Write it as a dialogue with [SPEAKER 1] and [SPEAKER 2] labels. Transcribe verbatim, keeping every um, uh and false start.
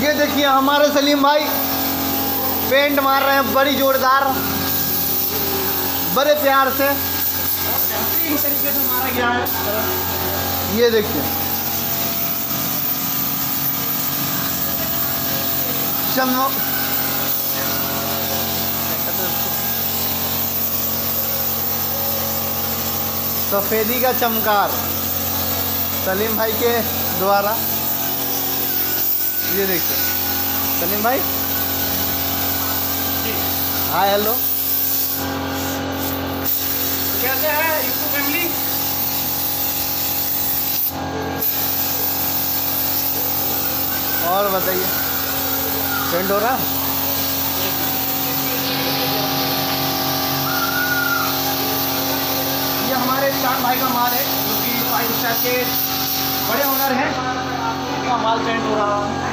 [SPEAKER 1] ये देखिए हमारे सलीम भाई पेंट मार रहे हैं बड़ी जोरदार, बड़े प्यार से
[SPEAKER 2] तरीके से मारा गया है।
[SPEAKER 1] ये देखिए चमो सफेदी का चमकार सलीम भाई के द्वारा। ये देखिए सलीम भाई, हाय हेलो,
[SPEAKER 2] कैसे है यूट्यूब फैमिली?
[SPEAKER 1] और बताइए पेंट हो रहा है?
[SPEAKER 2] ये हमारे चांद भाई का माल है जो कि फाइव स्टार के बड़े ओनर हैं, इनका माल पेंट हो रहा है।